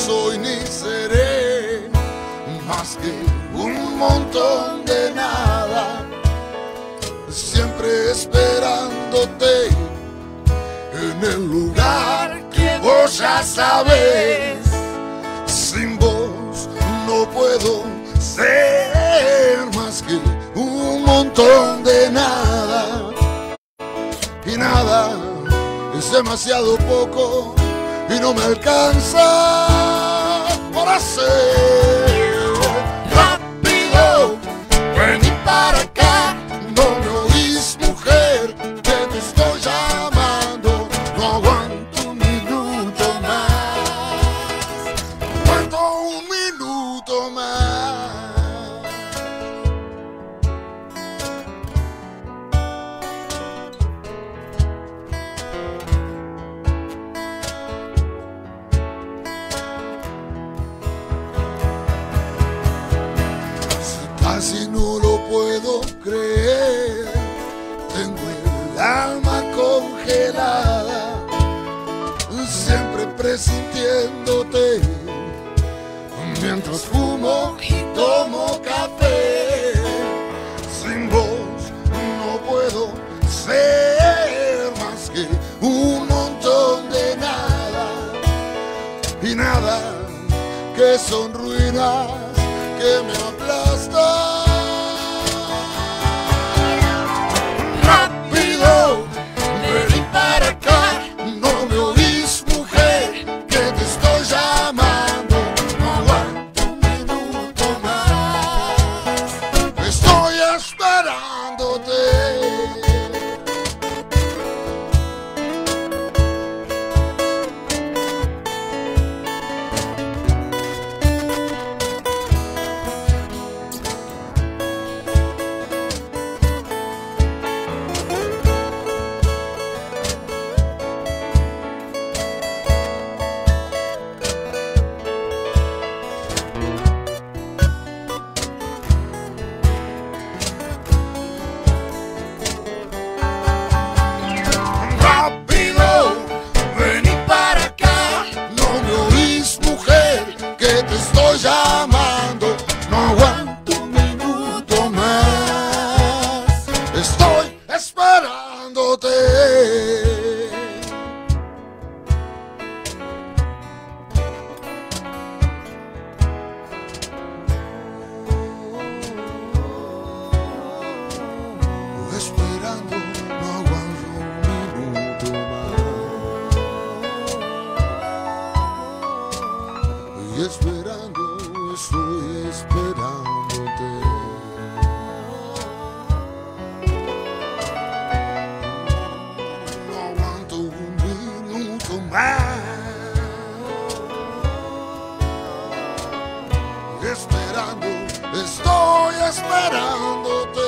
soy ni seré más que un montón de nada, siempre esperándote en el lugar que vos ya sabes. Sin vos no puedo ser más que un montón de nada, y nada es demasiado poco y no me alcanza para ser rápido. Vení para acá, no me oís, mujer, que te estoy llamando. No aguanto un minuto más, no aguanto un minuto más. Casi no lo puedo creer, tengo el alma congelada, siempre presintiéndote, mientras fumo y tomo café. Sin vos no puedo ser más que un montón de nada, y nada que son ruinas que me aplastan. Rápido, vení para acá, no me oís, mujer, que te estoy llamando. No aguanto un minuto más, estoy esperándote. Llamando, no aguanto un minuto más, estoy esperándote. Esperando, no aguanto un minuto más, y esperando, estoy esperándote. No aguanto un minuto más, esperando, estoy esperándote.